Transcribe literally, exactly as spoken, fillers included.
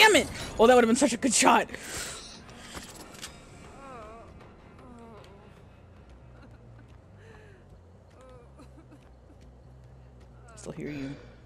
damn it! Oh, that would have been such a good shot. Still hear you.